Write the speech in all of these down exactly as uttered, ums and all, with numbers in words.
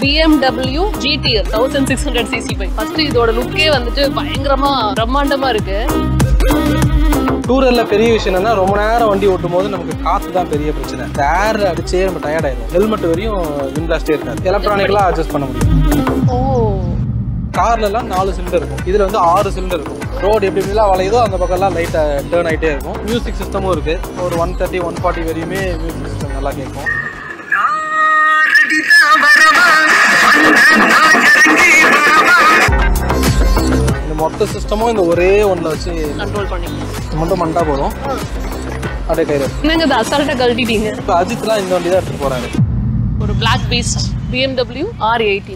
B M W G T R sixteen hundred C C bike. First இதோட லுக்கே வந்துட்டு பயங்கரமா பிரம்மாண்டமா இருக்கு. டூரர்ல பெரிய விஷயம் என்னன்னா ரொம்ப நேரம் வண்டி ஓட்டும் போது நமக்கு காத்து தான் பெரிய பிரச்சனை. ஏர் அடிச்சே நம்ம டயர்ட் ஆயிடும். ஹெல்மெட் வரையும் விண்ட் பிளாஸ்டே இருக்காது. எலக்ட்ரானிக்கலா அட்ஜஸ்ட் பண்ண முடியும். ஓ கார்ல எல்லாம் நாலு சிலிண்டர் இருக்கும். இதுல வந்து ஆறு சிலிண்டர் இருக்கும். ரோடு எப்படி எப்படிலாம் வளையுதோ அந்த பக்கம் எல்லாம் லைட்டா டேர்ன் ஆகிட்டே இருக்கும். மியூசிக் சிஸ்டமும் இருக்கு. ஒரு ஒன் தேர்ட்டி ஒன் ஃபார்ட்டி வரையுமே மியூசிக் சிஸ்டம் நல்லா கேட்கும். இந்த மொத்த சிஸ்டமும் இந்த ஒரே ஒன்ல வச்சு கண்ட்ரோல் பண்ணிக்கலாம். மட்டும் பண்ணிட்டா போதும். அப்படியே கையில என்னங்க இது அசால்ட்டா கழட்டிட்டீங்க. இப்போ அஜித்லாம் இந்த வண்டி தான் எடுத்துட்டு போறாரு. ஒரு black beast B M W R eighteen.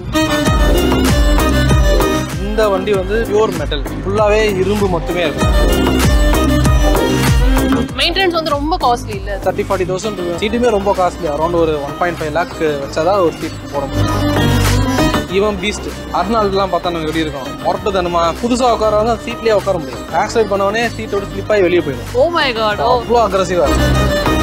இந்த வண்டி வந்து பியூர் மெட்டல், ஃபுல்லாவே இரும்பு மட்டுமே இருக்கும். மெயின்டெனன்ஸ் வந்து ரொம்ப காஸ்ட்லி இல்ல. தேர்ட்டி ஃபார்ட்டி தௌசண்ட் சீட்டுமே ரொம்ப காஸ்ட்லி. அரௌண்ட் ஒரு ஒன் பாயிண்ட் ஃபைவ் லேக் வச்சாதான் ஒரு சீட் போட முடியும். ஈவன் பீஸ்ட் அர்னால்ட்லாம் பார்த்தா நம்ம எப்படி இருக்கும், முரட்டு தனமா புதுசாக உட்காரவங்க சீட்லேயே உட்கார முடியும். ஆக்சிடென்ட் பண்ணவொடனே சீட்டோட ஸ்லிப் ஆகி வெளியே போயிடும். ஓ மை காட், அவ்வளோ அக்ரெசிவாக இருக்கும்.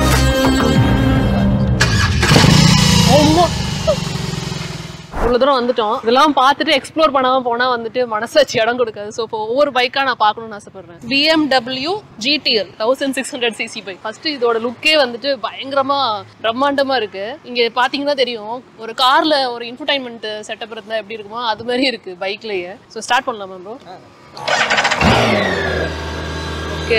இவ்வளோ தூரம் வந்துட்டோம். இதெல்லாம் பார்த்துட்டு எக்ஸ்ப்ளோர் பண்ணாம போனா வந்துட்டு மனசாச்சு இடம் கொடுக்காது. ஸோ இப்போ ஒவ்வொரு பைக்கா நான் பார்க்கணும்னு ஆசைப்படுறேன். B M W G T R sixteen hundred C C bike. First இதோட லுக்கே வந்துட்டு பயங்கரமா பிரம்மாண்டமா இருக்கு. இங்க பாத்தீங்கன்னா தெரியும், ஒரு கார்ல ஒரு இன்ஃபர்டைன்மெண்ட் செட்டப் இருந்தா எப்படி இருக்குமோ அது மாதிரி இருக்கு பைக்லயே. ஸோ ஸ்டார்ட் பண்ணலாமா ப்ரோ? ஓகே,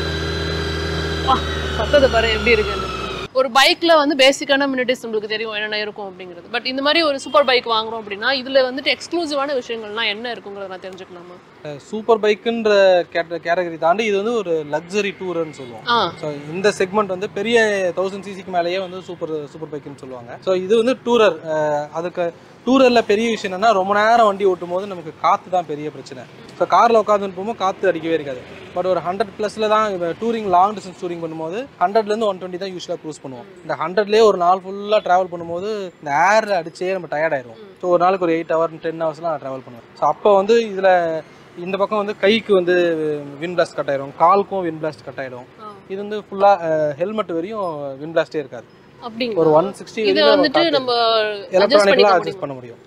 சத்தத்தை பாரு எப்படி இருக்குன்னு. ஒரு பைக்ல வந்து பேசிக்கான மினிட்டிஸ் உங்களுக்கு தெரியும் என்னென்ன இருக்கும் அப்படிங்கிறது. பட் இந்த மாதிரி ஒரு சூப்பர் பைக் வாங்குறோம் அப்படின்னா இதுல வந்துட்டு எக்ஸ்க்ளூசிவான விஷயங்கள்லாம் என்ன இருக்குங்கிறத நான் தெரிஞ்சுக்கலாமா? சூப்பர் பைக்குன்ற கேட்டகரி தாண்டி இது வந்து ஒரு லக்ஸரி டூர்னு சொல்லுவோம். ஸோ இந்த செக்மெண்ட் வந்து பெரிய தௌசண்ட் சிசிக்கு மேலேயே வந்து சூப்பர் சூப்பர் பைக்குன்னு சொல்லுவாங்க. ஸோ இது வந்து டூரர். அதுக்கு டூரர்ல பெரிய விஷயம் என்னன்னா ரொம்ப நேரம் வண்டி ஓட்டும் போது நமக்கு காத்து தான் பெரிய பிரச்சனை. ஸோ கார்ல உட்காந்து போகும்போது காத்து அடிக்கவே இருக்காது. பட் ஒரு ஹண்ட்ரட் பிளஸ்ல தான் டூரிங் லாங் டிஸ்டன்ஸ் டூரிங் பண்ணும்போது ஹண்ட்ரட்லேருந்து ஒன் டுவெண்ட்டி தான் யூஸ்வலாக க்ரூஸ் பண்ணுவோம். இந்த ஹண்ட்ரட்லேயே ஒரு நாள் ஃபுல்லாக ட்ராவல் பண்ணும்போது இந்த ஏர் அடிச்சே நம்ம டயர்ட் ஆயிடும். ஸோ ஒரு நாளைக்கு ஒரு எயிட் ஹவர் டென் ஹவர்ஸ்லாம் நான் ட்ராவல் பண்ணுவேன். ஸோ அப்போ வந்து இதில் இந்த பக்கம் வந்து கைக்கு வந்து விண்ட் பிளாஸ்ட் கட் ஆயிடும், காலுக்கும் விண்ட் பிளாஸ்ட் கட் ஆயிடும். இது வந்து ஃபுல்லாக ஹெல்மெட் வரையும் விண்ட் பிளாஸ்டே இருக்காது. ஒரு ஒன் சிக்ஸ்டி இது வந்துட்டு நம்ம எலக்ட்ரானிக்கலா அட்ஜஸ்ட் பண்ண முடியும்.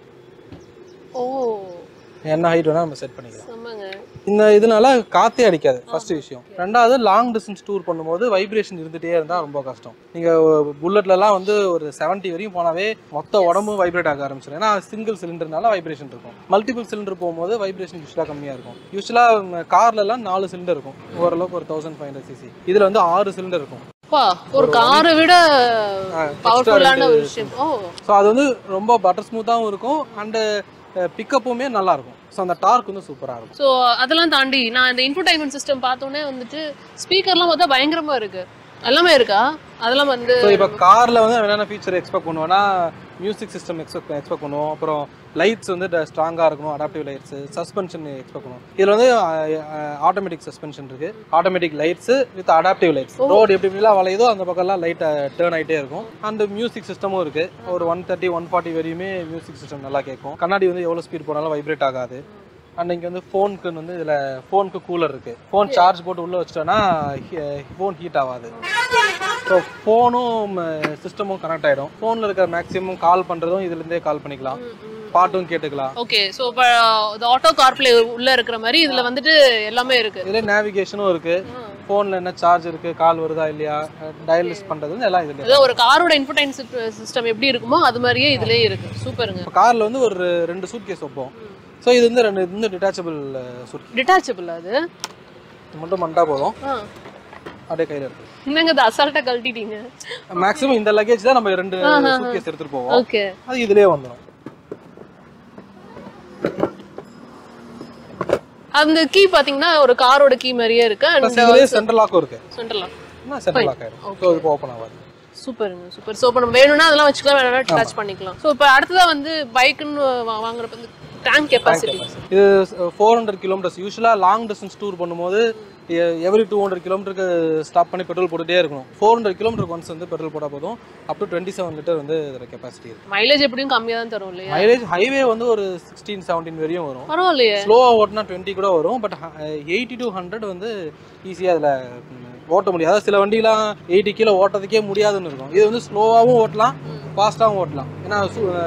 ஓ, என்ன ஹைட் வேணா நம்ம செட் பண்ணிக்கலாம். ஆமாங்க. இந்த இதனால காத்தே அடிக்காது ஃபர்ஸ்ட் விஷயம். ரெண்டாவது லாங் டிஸ்டன்ஸ் டூர் பண்ணும்போது வைப்ரேஷன் இருந்துகிட்டே இருந்தால் ரொம்ப கஷ்டம். நீங்கள் புல்லட்லலாம் வந்து ஒரு செவன்ட்டி வரையும் போனாவே மொத்த உடம்பும் வைப்ரேட் ஆக ஆரம்பிச்சிடும். ஏன்னா சிங்கிள் சிலிண்டர்னால வைப்ரேஷன் இருக்கும். மல்டிபிள் சிலிண்டர் போகும்போது வைப்ரேஷன் யூஸ்வலாக கம்மியாக இருக்கும். யூஸ்வலாக கார்லலாம் நாலு சிலிண்டர் இருக்கும். ஓரளவுக்கு ஒரு தௌசண்ட் ஃபைவ் ஹண்ட்ரட் சிசி. இதில் வந்து ஆறு சிலிண்டர் இருக்கும். ஒரு காரை விட பவர்ஃபுல்லான ஒரு விஷயம். ஓ, ஸோ அது வந்து ரொம்ப பட்டர் ஸ்மூத்தாகவும் இருக்கும். அண்டு பிக்கப்புமே நல்லா இருக்கும். ஸோ அந்த டார்க் வந்து சூப்பராக இருக்கும். ஸோ அதெல்லாம் தாண்டி நான் இந்த இன்ஃபர்டைன்மெண்ட் சிஸ்டம் பார்த்தோன்னே வந்துட்டு ஸ்பீக்கர்லாம் பார்த்தா பயங்கரமாக இருக்கு. எல்லாமே இருக்கா? அதெல்லாம் வந்து இப்போ காரில் வந்து என்னென்ன ஃபீச்சர் எக்ஸ்பெக்ட் பண்ணுவோன்னா மியூசிக் சிஸ்டம் எக்ஸ்பெக்ட் எக்ஸ்பெக்ட் பண்ணுவோம். அப்புறம் லைட்ஸ் வந்து ஸ்ட்ராங்காக இருக்கணும், அடாப்டிவ் லைட்ஸு. சஸ்பென்ஷன் எக்ஸ்பெக்ட் பண்ணுவோம். இதில் வந்து ஆட்டோமேட்டிக் சஸ்பென்ஷன் இருக்குது, automatic lights with adaptive lights. Road எப்படி எப்படிலாம் வளையுதோ அந்த பக்கம்லாம் லைட்டை டேர்ன் ஆகிட்டே இருக்கும். அண்ட் மியூசிக் சிஸ்டமும் இருக்குது. ஒரு ஒன் தேர்ட்டி ஒன் ஃபார்ட்டி வரையுமே மியூசிக் சிஸ்டம் நல்லா கேட்கும். கண்ணாடி வந்து எவ்வளோ ஸ்பீட் போனாலும் வைப்ரேட் ஆகாது. அண்ட் இங்கே வந்து ஃபோனுக்குன்னு வந்து இதில் ஃபோனுக்கு கூலர் இருக்குது. ஃபோன் சார்ஜ் போட்டு உள்ளே வச்சிட்டோன்னா ஃபோன் ஹீட் ஆகாது. ஸோ ஃபோனும் சிஸ்டமும் கனெக்ட் ஆகிடும். ஃபோனில் இருக்கிற மேக்ஸிமம் கால் பண்ணுறதும் இதுலேருந்தே கால் பண்ணிக்கலாம், பாட்டும் கேட்டுக்கலாம். ஓகே, ஸோ இப்போ இந்த ஆட்டோ கார்ப்ளே உள்ளே இருக்கிற மாதிரி இதில் வந்துட்டு எல்லாமே இருக்குது. இதில் நேவிகேஷனும் இருக்குது. ஃபோனில் என்ன சார்ஜ் இருக்குது, கால் வருதா இல்லையா, டயல் லிஸ்ட் பண்ணுறது எல்லாம் இதில். ஏதோ ஒரு காரோட இன்ஃபர்டைன்மெண்ட் சிஸ்டம் எப்படி இருக்குமோ அது மாதிரியே இதுலேயே இருக்குது. சூப்பருங்க. இப்போ காரில் வந்து ஒரு ரெண்டு சூட் கேஸ் வைப்போம். ஸோ இது வந்து ரெண்டு இது டிட்டாச்சபிள் சூட். டிட்டாச்சபிள் அது மட்டும் மண்டா போதும். அப்படியே கையில் இருக்கு. என்னங்க இது அசால்ட்டா கழட்டிட்டீங்க. மேக்ஸிமம் இந்த லக்கேஜ் தான் நம்ம ரெண்டு சூட்கேஸ் எடுத்துட்டு போவோம். ஓகே, அது இதுலயே வந்துரும். அந்த கீ பாத்தீங்கன்னா ஒரு காரோட கீ மாதிரியே இருக்கு. அண்ட் இதுலயே சென்ட்ரல் லாக்கும் இருக்கு. Central lock. என்ன சென்ட்ரல் லாக் ஆயிடும். சோ இது ஓபன் ஆகாது. சூப்பருங்க, சூப்பர். சோ இப்போ நம்ம வேணும்னா அதெல்லாம் வச்சுக்கலாம், வேணும்னா டச் பண்ணிக்கலாம். சோ இப்போ அடுத்ததா வந்து பைக்குன்னு வாங்குறப்ப வந்து டேங்க் கெபாசிட்டி இது four hundred kilometres. Usually long distance tour பண்ணும்போது எவ்ரி டூ ஹண்ட்ரட் கிலோமீட்டருக்கு ஸ்டாப் பண்ணி பெட்ரோல் போட்டுட்டே இருக்கணும். ஃபோர் ஹண்ட்ரட் கிலோமீட்டருக்கு ஒன்ஸ் வந்து பெட்ரோல் போட்டால் போதும். Up to twenty seven litre வந்து இதில் கெப்பாசிட்டி இருக்கு. மைலேஜ் எப்படியும் கம்மியாக தான் தரும் இல்லையா? மைலேஜ் ஹைவே வந்து ஒரு சிக்ஸ்டீன் செவன்டீன் வரையும் வரும். பரவாயில்லையே. ஸ்லோவாக ஓட்டினா டுவெண்ட்டி கூட வரும். பட் எயிட்டி டு ஹண்ட்ரட் வந்து ஈஸியாக அதில் ஓட்ட முடியும். அதாவது சில வண்டிலாம் எயிட்டி கிலோ ஓட்டுறதுக்கே முடியாதுன்னு இருக்கும். இது வந்து ஸ்லோவாகவும் ஓட்டலாம், ஃபாஸ்ட்டாகவும் ஓட்டலாம். ஏன்னா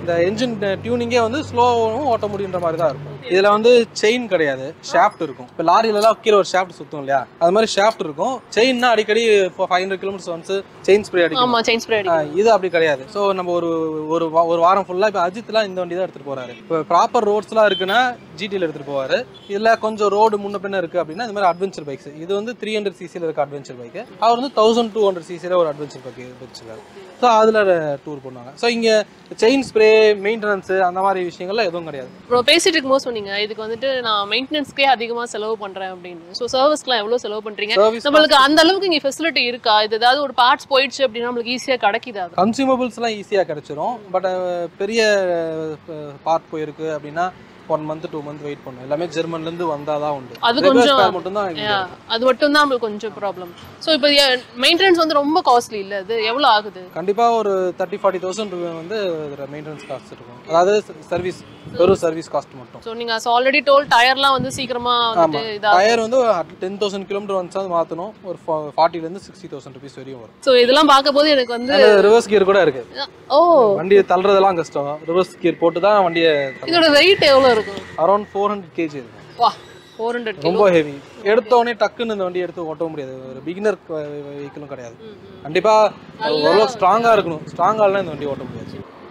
இந்த என்ஜின் டியூனிங்கே வந்து ஸ்லோவாகவும் ஓட்ட முடியுன்ற மாதிரி தான் இருக்கும். இதில் வந்து செயின் கிடையாது, ஷாஃப்ட் இருக்கும். இப்போ லாரியிலலாம் கீழே ஒரு ஷாஃப்ட் சுற்றும் இல்லையா, அது மாதிரி ஷாஃப்ட் இருக்கும். செயின்னா அடிக்கடி ஃபைவ் ஹண்ட்ரட் கிலோமீட்டர்ஸ் வந்து செயின் ஸ்ப்ரே அடிக்கும். செயின் ஸ்ப்ரே அடிக்கும். இது அப்படி கிடையாது. ஸோ நம்ம ஒரு ஒரு ஒரு வாரம் ஃபுல்லாக இப்போ அஜித்லாம் இந்த வண்டி தான் எடுத்துகிட்டு போகிறாரு. இப்போ ப்ராப்பர் ரோட்ஸ்லாம் இருக்குன்னா ஜிடியில் எடுத்துகிட்டு போவார். இதில் கொஞ்சம் ரோடு முன்ன பின்ன இருக்குது அப்படின்னா இந்த மாதிரி அட்வென்ச்சர் பைக்ஸ். இது வந்து த்ரீ ஹண்ட்ரட் சிசியில் இருக்க அட்வென்ச்சர் பைக்கு. அவர் வந்து தௌசண்ட் டூ ஹண்ட்ரட் சிசியில் ஒரு அட்வென்ச்சர் பைக் வச்சுருக்காரு. ஸோ அதில் டூர் பண்ணுவாங்க. ஸோ இங்கே செயின் ஸ்ப்ரே மெயின்டெனன்ஸு அந்த மாதிரி விஷயங்கள்லாம் எதுவும் கிடையாது. இப்போ பேசிட்டு இருக்கும்போது சொன்னீங்க இதுக்கு வந்துட்டு நான் மெயின்டெனன்ஸ்க்கே அதிகமாக செலவு பண்ணுறேன் அப்படின்னு. ஸோ சர்வீஸ்க்குலாம் எவ்வளோ செலவு பண்ணுறீங்க? நம்மளுக்கு அந்த அளவுக்கு இங்கே ஃபெசிலிட்டி இருக்கா? இது ஏதாவது ஒரு பார்ட்ஸ் போயிடுச்சு அப்படின்னா நம்மளுக்கு ஈஸியாக கிடைக்குதா? கன்சியூமபிள்ஸ்லாம் ஈஸியாக கிடைச்சிரும். பட் பெரிய பார்ட் போயிருக்கு அப்படின்னா one month two month wait பண்ணும். எல்லாமே ஜெர்மன்லேருந்து வந்தால் தான் உண்டு. அது கொஞ்சம் மட்டும்தான் அது மட்டும் தான் நம்மளுக்கு கொஞ்சம் ப்ராப்ளம். ஸோ இப்போ மெயின்டெனன்ஸ் வந்து ரொம்ப காஸ்ட்லி இல்லை, அது எவ்வளோ ஆகுது? கண்டிப்பாக ஒரு தேர்ட்டி ஃபார்ட்டி தௌசண்ட் வந்து மெயின்டெனன்ஸ் காஸ்ட் இருக்கும். அதாவது சர்வீஸ் வெறும் சர்வீஸ் காஸ்ட் மட்டும். ஸோ நீங்கள் ஆல்ரெடி டோல் டயர்லாம் வந்து சீக்கிரமாக வந்து டயர் வந்து டென் தௌசண்ட் கிலோமீட்டர் வந்து மாற்றணும். ஒரு ஃபார்ட்டிலேருந்து சிக்ஸ்டி தௌசண்ட் ருபீஸ் வரையும் வரும். ஸோ இதெல்லாம் பார்க்கும்போது எனக்கு வந்து ரிவர்ஸ் கியர் கூட இருக்கு. ஓ வண்டியை தள்ளுறதெல்லாம் கஷ்டம். ரிவர்ஸ் கியர் போட்டு தான் வண்டியை. இதோட வெயிட் எவ்வளோ இருக்கும்? அரௌண்ட் ஃபோர் ஹண்ட்ரட் கேஜி இருக்கும். வா ஃபோர் ஹண்ட்ரட் ரொம்ப ஹெவி. எடுத்தோடனே டக்குன்னு இந்த வண்டி எடுத்து ஓட்ட முடியாது. ஒரு பிகினர் வெஹிக்கிளும் கிடையாது. கண்டிப்பாக ஓரளவு ஸ்ட்ராங்காக இருக்கணும். ஸ்ட்ராங்காகலாம் இந்த வண்டி ஓட்ட முடியாது.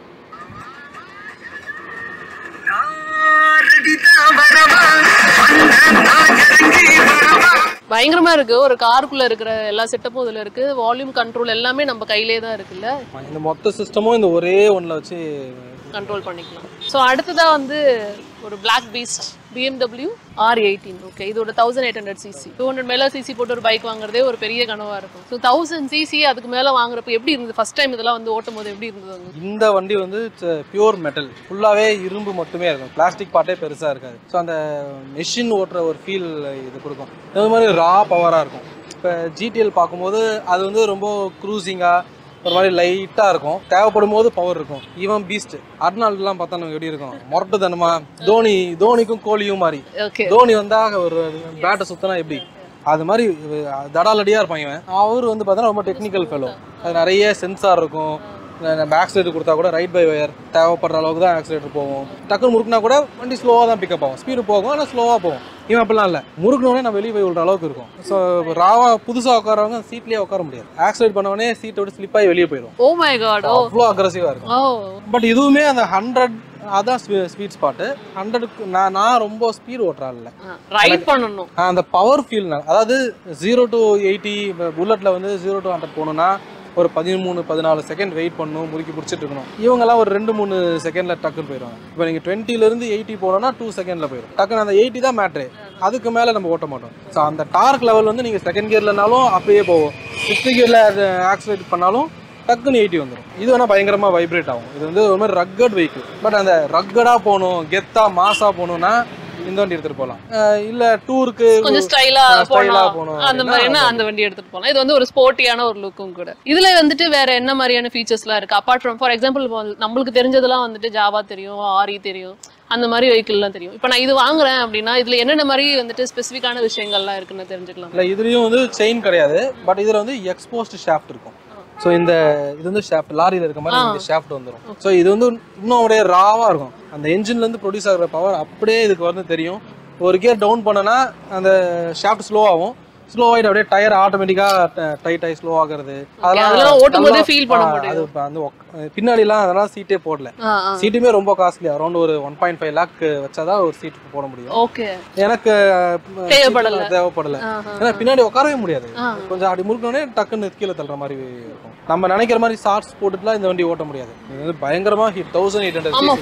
பயங்கரமா இருக்கு. ஒரு காருக்குள்ள இருக்கிற எல்லா செட்டப்பும் இதுல இருக்கு. வால்யூம் கண்ட்ரோல் எல்லாமே நம்ம கையிலே தான் இருக்குல்ல. இந்த மொத்த சிஸ்டமும் இந்த ஒரே ஒன்ல வச்சு கண்ட்ரோல் பண்ணிக்கலாம். ஸோ அடுத்ததா வந்து ஒரு black beast B M W R eighteen. Okay, இதோட thousand eight hundred cc two hundred மேலே சிசி போட்டு ஒரு பைக் வாங்குறதே ஒரு பெரிய கனவாக இருக்கும். ஸோ தௌசண்ட் சிசி அதுக்கு மேலே வாங்குறப்ப எப்படி இருந்தது? ஃபர்ஸ்ட் டைம் இதெல்லாம் வந்து ஓட்டும் போது எப்படி இருந்தது? இந்த வண்டி வந்து பியூர் மெட்டல், ஃபுல்லாகவே இரும்பு மட்டுமே இருக்கும். பிளாஸ்டிக் பார்ட்டே பெருசாக இருக்காது. ஸோ அந்த மெஷின் ஓட்டுற ஒரு ஃபீல் இது கொடுக்கும். இது மாதிரி ரா பவராக இருக்கும். இப்போ ஜிடிஎல் பார்க்கும்போது அது வந்து ரொம்ப க்ரூசிங்காக ஒரு மாதிரி லைட்டாக இருக்கும். தேவைப்படும் போது பவர் இருக்கும். ஈவன் பீஸ்ட் அர்னால்ட்லாம் பார்த்தா நமக்கு எப்படி இருக்கும்? மொரட்டு தனமா தோனி தோனிக்கும் கோலியும் மாதிரி. தோனி வந்தா ஒரு பேட்டை சுத்தினா எப்படி அது மாதிரி தடாலடியாக இருப்பான் இவன். அவர் வந்து பார்த்தோன்னா ரொம்ப டெக்னிக்கல் ஃபெலோ. அது நிறைய சென்சார் இருக்கும். நம்ம ஆக்சிலேட்டர் கொடுத்தா கூட ரைட் பை வயர் தேவைப்படுற அளவுக்கு தான் ஆக்சிலேட்டர் போகும். டக்குன்னு முறுக்குனா கூட வண்டி ஸ்லோவாக தான் பிக்கப் ஆகும். ஸ்பீடு போகும், ஆனால் ஸ்லோவாக போகும். இவன் அப்படிலாம் இல்லை, முறுக்கினோடனே நம்ம வெளியே போய் விடுற அளவுக்கு இருக்கும். ஸோ ராவா புதுசாக உட்காரவங்க சீட்லேயே உட்கார முடியாது. ஆக்சிலேட் பண்ணவொடனே சீட்டை விட்டு ஸ்லிப் ஆகி வெளியே போயிடும். ஓ மை காட், அவ்வளோ அக்ரெசிவாக இருக்கும். பட் இதுவுமே அந்த ஹண்ட்ரட் அதான் ஸ்பீட் ஸ்பாட்டு. ஹண்ட்ரடுக்கு நான் நான் ரொம்ப ஸ்பீட் ஓட்டுறாள் இல்லை, ரைட் பண்ணணும். அந்த பவர் ஃபீல். அதாவது ஜீரோ டு எயிட்டி புல்லட்டில் வந்து ஜீரோ டு ஹண்ட்ரட் போகணுன்னா ஒரு பதிமூணு பதினாலு செகண்ட் வெயிட் பண்ணணும், முறுக்கி பிடிச்சிட்டு இருக்கணும். இவங்கெல்லாம் ஒரு ரெண்டு மூணு செகண்டில் டக்குன்னு போயிடுவாங்க. இப்போ நீங்கள் டுவெண்ட்டிலேருந்து எயிட்டி போனோன்னா டூ செகண்டில் போயிடும். டக்குன்னு அந்த எயிட்டி தான் மேட்ரு, அதுக்கு மேலே நம்ம ஓட்ட மாட்டோம். ஸோ அந்த டார்க் லெவல் வந்து நீங்கள் செகண்ட் கியர்லனாலும் அப்பயே போகும். ஃபிஃப்த் கியரில் ஆக்சிலேட் பண்ணாலும் டக்குன்னு எயிட்டி வந்துடும். இது வேணால் பயங்கரமாக வைப்ரேட் ஆகும். இது வந்து ஒரு மாதிரி ரக்கட் வெஹிக்கிள். பட் அந்த ரக்கடாக போகணும், கெத்தாக மாஸாக போகணுன்னா இந்த வண்டி எடுத்துட்டு போகலாம். இல்ல டூருக்கு கொஞ்சம் ஸ்டைலா போகணும் அந்த மாதிரினா அந்த வண்டி எடுத்துட்டு போகலாம். இது வந்து ஒரு ஸ்போர்ட்டியான ஒரு லுக்கும் கூட. இதுல வந்துட்டு வேற என்ன மாதிரியான ஃபீச்சர்ஸ்லாம் இருக்கு? அப்பார்ட் ஃப்ரம் ஃபார் எக்ஸாம்பிள் நம்மளுக்கு தெரிஞ்சதெல்லாம் வந்துட்டு ஜாவா தெரியும், ஆரி தெரியும், அந்த மாதிரி வெஹிக்கிள்லாம் தெரியும். இப்போ நான் இது வாங்குறேன் அப்படின்னா இதுல என்னென்ன மாதிரி வந்துட்டு ஸ்பெசிஃபிக்கான விஷயங்கள்லாம் இருக்குன்னு தெரிஞ்சுக்கலாம். இல்லை இதுலயும் வந்து செயின் கிடையாது. பட் இதுல வந்து எக்ஸ்போஸ்ட் ஷாஃப்ட் இருக்கும். ஸோ இந்த இது வந்து ஷாஃப்ட் லாரியில் இருக்க மாதிரி இந்த ஷாஃப்ட் வந்துடும். ஸோ இது வந்து இன்னும் அப்படியே ராவாக இருக்கும். அந்த என்ஜின்லேருந்து ப்ரொடியூஸ் ஆகிற பவர் அப்படியே இதுக்கு வந்து தெரியும். ஒரு கியர் டவுன் பண்ணனா அந்த ஷாஃப்ட் ஸ்லோ ஆகும். ஸ்லோ ஆகிட்டு அப்படியே டயர் ஆட்டோமேட்டிக்காக டைட் ஆகி ஸ்லோ ஆகுறது. அதெல்லாம் ஓட்டும்போது ஃபீல் பண்ண முடியும். அது அந்த பின்னாடிலாம் அதெல்லாம் சீட்டே போடல. சீட்டுமே ரொம்ப காஸ்ட்லி. அரௌண்ட் ஒரு ஒன் பாயிண்ட் ஃபைவ் லேக் வச்சாதான் ஒரு சீட் போட முடியும். ஓகே, எனக்கு தேவைப்படல தேவைப்படல ஏன்னா பின்னாடி உட்காரவே முடியாது. கொஞ்சம் அப்படி முறுக்கனே டக்குன்னு கீழே தள்ளுற மாதிரி இருக்கும். நம்ம நினைக்கிற மாதிரி ஷார்ட்ஸ் போட்டுட்டுலாம் இந்த வண்டி ஓட்ட முடியாது. இது வந்து பயங்கரமா ஹீட். தௌசண்ட் எயிட்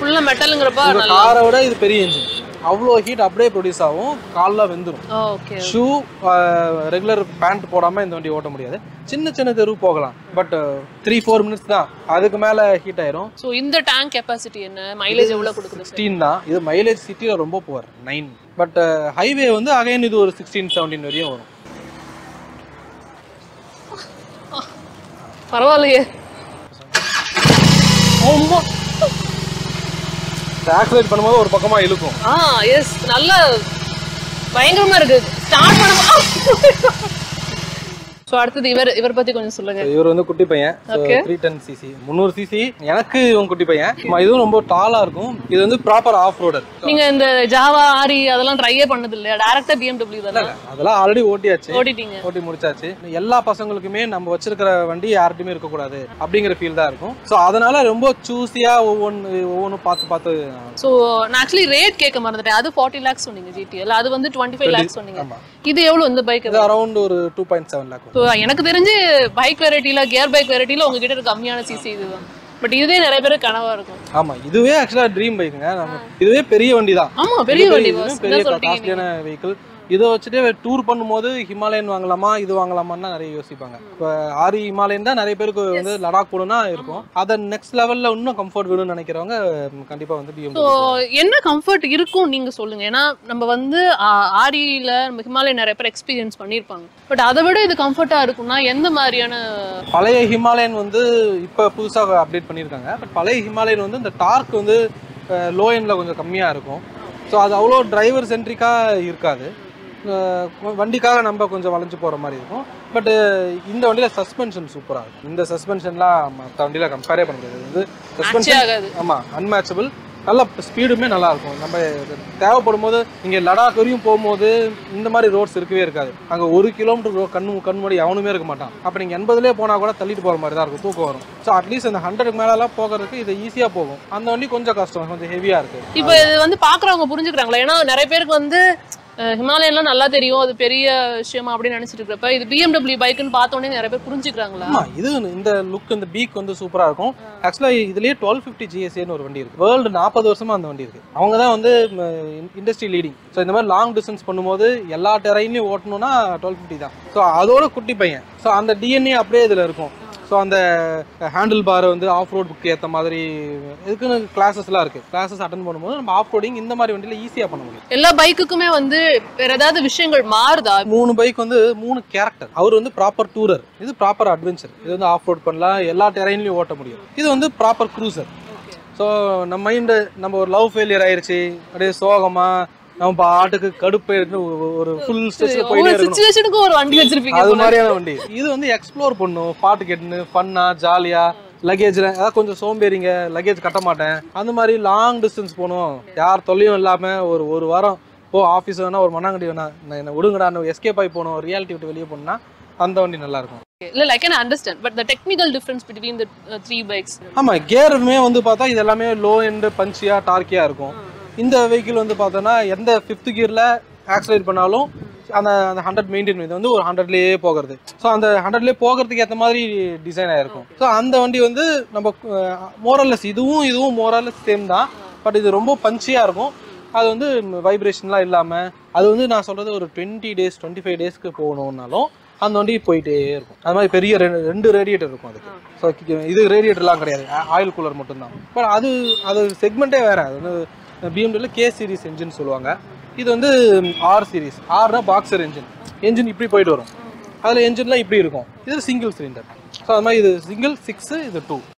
ஹண்ட்ரட் காரை விட இது பெரிய இன்ஜின். அவ்வளோ ஹீட் அப்படியே ப்ரொடியூஸ் ஆகும். காலில் வெந்துடும். ஷூ ரெகுலர் பேண்ட் போடாமல் இந்த வண்டி ஓட்ட முடியாது. சின்ன சின்ன தெரு போகலாம். பட் த்ரீ ஃபோர் மினிட்ஸ் தான், அதுக்கு மேலே ஹீட் ஆயிரும். ஸோ இந்த டேங்க் கெப்பாசிட்டி என்ன, மைலேஜ் எவ்வளோ கொடுக்குது? சிக்ஸ்டீன் தான். இது மைலேஜ் சிட்டியில் ரொம்ப புவர், நைன். பட் ஹைவே வந்து அகைன் இது ஒரு சிக்ஸ்டீன் செவன்டீன் வரையும் வரும். பரவாயில்லையே. ஆக்சிலேட் பண்ணும்போது ஒரு பக்கமா இழுக்கும். ஆ எஸ், நல்ல பயங்கரமா இருக்கு. ஸ்டார்ட் பண்ணும்போது ஸோ அடுத்தது இவர் இவர் பத்தி கொஞ்சம் சொல்லுங்க. இவர் வந்து குட்டி பையன், த்ரீ டென் சிசி முந்நூறு சிசி. எனக்கு இவன் குட்டி பையன், இதுவும் ரொம்ப டாலா இருக்கும். இது வந்து ப்ராப்பர் ஆஃப் ரோடர். நீங்க இந்த ஜாவா ஆரி அதெல்லாம் ட்ரையே பண்ணது இல்லையா? டைரக்டா B M W தானே? அதெல்லாம் ஆல்ரெடி ஓட்டியாச்சு, ஓட்டிட்டீங்க, ஓட்டி முடிச்சாச்சு. எல்லா பசங்களுக்குமே நம்ம வச்சிருக்கிற வண்டி யார்கிட்டயுமே இருக்கக்கூடாது அப்படிங்கிற ஃபீல் தான் இருக்கும். ஸோ அதனால ரொம்ப சூஸியா ஒவ்வொன்று ஒவ்வொன்றும் பார்த்து பார்த்து. ஸோ நான் ஆக்சுவலி ரேட் கேட்க மறந்துட்டேன். அது ஃபார்ட்டி லேக்ஸ் சொன்னீங்க G T L, அது வந்து டுவெண்ட்டி ஃபைவ் லேக்ஸ் சொன்னீங்க. இது எவ்வளவு இந்த பைக்? இது அரௌண்ட் ஒரு two point seven lakh. So எனக்கு தெரிஞ்சு பைக் வெரைட்டில கியர் பைக் வெரைட்டில உங்ககிட்ட இருக்க கம்மியான சிசி இதுதான். பட் இதுவே நிறைய பேர் கனவா இருக்கும். ஆமா, இதுவே ஆக்சுவலா ட்ரீம் பைக்குங்க. நம்ம இதுவே பெரிய வண்டி தான். ஆமா, பெரிய வண்டி, பெரிய காஸ்ட்லியான வெஹிக்கிள். இதை வச்சுட்டு டூர் பண்ணும்போது ஹிமாலயன் வாங்கலாமா இது வாங்கலாமான்னு நிறைய யோசிப்பாங்க. இப்போ ஆரி ஹிமாலயன் தான் நிறைய பேருக்கு வந்து லடாக் போகணும்னா இருக்கும். அதை நெக்ஸ்ட் லெவல்ல இன்னும் கம்ஃபர்ட் வேணும்னு நினைக்கிறவங்க கண்டிப்பா வந்து B M W. ஸோ என்ன கம்ஃபர்ட் இருக்கும் நீங்க சொல்லுங்க. ஏன்னா நம்ம வந்து ஆரியில நம்ம ஹிமாலயன் நிறைய பேர் எக்ஸ்பீரியன்ஸ் பண்ணியிருப்பாங்க. பட் அதை விட இது கம்ஃபர்ட்டா இருக்கும்னா எந்த மாதிரியான? பழைய ஹிமாலயன் வந்து இப்போ புதுசாக அப்டேட் பண்ணியிருக்காங்க. பட் பழைய ஹிமாலயன் வந்து இந்த டார்க் வந்து லோ எண்ட்ல கொஞ்சம் கம்மியா இருக்கும். ஸோ அது அவ்வளோ டிரைவர் சென்ட்ரிக்கா இருக்காது. வண்டிக்காக நம்ம கொஞ்சம் வளைஞ்சு போகிற மாதிரி இருக்கும். பட் இந்த வண்டியில் சஸ்பென்ஷன் சூப்பராக இருக்கும். இந்த சஸ்பென்ஷன்லாம் மற்ற வண்டியில் கம்பேரே பண்ண முடியாது. வந்து சஸ்பென்ஷன் ஆமாம் அன்மேட்சபிள். நல்ல ஸ்பீடுமே நல்லா இருக்கும். நம்ம தேவைப்படும் போது இங்கே லடாக் வரையும் போகும்போது இந்த மாதிரி ரோட்ஸ் இருக்கவே இருக்காது. அங்கே ஒரு கிலோமீட்டர் கண்ணு கண்மூடி எவனுமே இருக்க மாட்டான். அப்போ நீங்கள் எண்பதுலேயே போனால் கூட தள்ளிட்டு போகிற மாதிரி தான் இருக்கும், தூக்கம் வரும். ஸோ அட்லீஸ்ட் அந்த ஹண்ட்ரடுக்கு மேலெல்லாம் போகிறதுக்கு இது ஈஸியாக போகும். அந்த வண்டி கொஞ்சம் கஷ்டம், கொஞ்சம் ஹெவியாக இருக்குது. இப்போ இது வந்து பார்க்குறவங்க புரிஞ்சுக்கிறாங்களா? ஏன்னா நிறைய பேருக்கு வந்து ஹிமாலயன்லாம் நல்லா தெரியும், அது பெரிய விஷயமா அப்படின்னு நினைச்சிட்டு இருக்கிறப்ப இது B M W பைக்குன்னு பார்த்தோன்னே நிறைய பேர் புரிஞ்சுக்கிறாங்களா? ஆமா, இது இந்த லுக் இந்த பீக் வந்து சூப்பரா இருக்கும். ஆக்சுவலா இதுலயே twelve fifty G S A ன்னு ஒரு வண்டி இருக்கு. வேர்ல்டு நாற்பது வருஷமா அந்த வண்டி இருக்கு. அவங்க தான் வந்து இண்டஸ்ட்ரி லீடிங். ஸோ இந்த மாதிரி லாங் டிஸ்டன்ஸ் பண்ணும்போது எல்லா டெரைன்லையும் ஓட்டணும்னா டுவெல் ஃபிஃப்டி தான். ஸோ அதோட குட்டி பையன். ஸோ அந்த டிஎன்ஏ அப்படியே இதுல இருக்கும். ஸோ அந்த ஹேண்டில் பார் வந்து ஆஃப் ரோட் புக்கு ஏற்ற மாதிரி இதுக்குன்னு கிளாஸஸ்லாம் இருக்குது. கிளாஸஸ் அட்டன் பண்ணும்போது நம்ம ஆஃப் ரோடிங் இந்த மாதிரி வண்டியில் ஈஸியாக பண்ண முடியும். எல்லா பைக்குக்குமே வந்து வேற ஏதாவது விஷயங்கள் மாறுதா? மூணு பைக் வந்து மூணு கேரக்டர். அவர் வந்து ப்ராப்பர் டூரர், இது ப்ராப்பர் அட்வென்ச்சர். இது வந்து ஆஃப் ரோட் பண்ணலாம், எல்லா டெரைன்லையும் ஓட்ட முடியும். இது வந்து ப்ராப்பர் க்ரூசர். ஸோ நம்ம மைண்டு நம்ம ஒரு லவ் ஃபெயிலியர் ஆயிடுச்சு, அப்படியே சோகமா நம்ம பாட்டுக்கு கடுப்பு ஒரு ஃபுல் ஸ்ட்ரெஸ்ல போயிட்டே இருக்கணும், ஒரு வண்டி வச்சிருப்பீங்க, அது மாதிரியான வண்டி. இது வந்து எக்ஸ்ப்ளோர் பண்ணும், பாட்டு கேட்டுன்னு ஃபன்னா ஜாலியா. லக்கேஜ்ல அதாவது கொஞ்சம் சோம்பேறிங்க, லக்கேஜ் கட்ட மாட்டேன், அந்த மாதிரி லாங் டிஸ்டன்ஸ் போகணும், யார் தொல்லையும் இல்லாம ஒரு ஒரு வாரம் ஓ ஆஃபீஸ் வேணா ஒரு மண்ணாங்கடி வேணா என்ன விடுங்கடான்னு எஸ்கேப் ஆகி போகணும், ரியாலிட்டி விட்டு வெளியே போனா அந்த வண்டி நல்லா இருக்கும். இல்ல like I understand but the technical difference between the uh, three bikes. ஆமா, கியருமே வந்து பார்த்தா இது எல்லாமே லோ எண்ட் பஞ்சியா டார்க்கியா இருக்கும். இந்த வெஹிக்கிள் வந்து பார்த்தோன்னா எந்த ஃபிஃப்த் கியரில் ஆக்சிலேட் பண்ணாலும் அந்த அந்த ஹண்ட்ரட் மெயின்டைன் இது வந்து ஒரு ஹண்ட்ரட்லேயே போகிறது. ஸோ அந்த ஹண்ட்ரட்லேயே போகிறதுக்கு ஏற்ற மாதிரி டிசைன் ஆகிருக்கும். ஸோ அந்த வண்டி வந்து நம்ம மோரல்லஸ் இதுவும் இதுவும் மோரல்லஸ் சேம் தான். பட் இது ரொம்ப பஞ்சியாக இருக்கும். அது வந்து வைப்ரேஷன்லாம் இல்லாமல் அது வந்து நான் சொல்கிறது ஒரு டுவெண்ட்டி டேஸ் டுவெண்ட்டி ஃபைவ் டேஸ்க்கு போகணுன்னாலும் அந்த வண்டி போயிட்டே இருக்கும். அது மாதிரி பெரிய ரெண்டு ரேடியேட்டர் இருக்கும் அதுக்கு. ஸோ இது ரேடியேட்டர்லாம் கிடையாது, ஆயில் கூலர் மட்டும்தான். பட் அது அது செக்மெண்ட்டே வேறு. அது வந்து B M W K series engine சொல்லுவாங்க. இது வந்து ஆர் சீரிஸ். ஆர்னா பாக்ஸர் என்ஜின். என்ஜின் இப்படி போயிட்டு வரும், அதில் என்ஜின்லாம் இப்படி இருக்கும். இது சிங்கிள் சிலிண்டர். ஸோ அது மாதிரி இது சிங்கிள் சிக்ஸு, இது டூ.